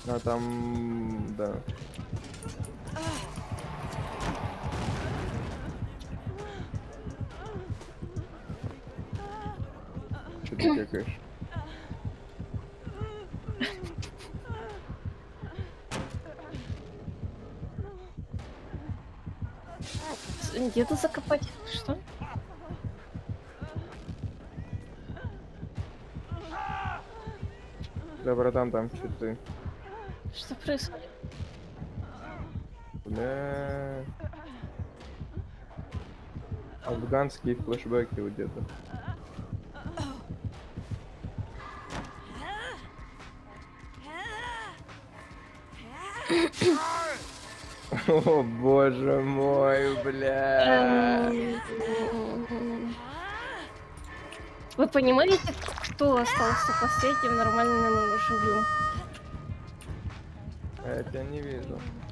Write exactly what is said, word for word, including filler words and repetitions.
А там... да. Что ты какаешь? Где-то закопать? Что? Да, братан, там что ты? Что происходит? Бля... Афганские флешбеки вот где-то. О боже мой, бля. Вы понимаете, кто остался последним нормальным живым? Я тебя не вижу.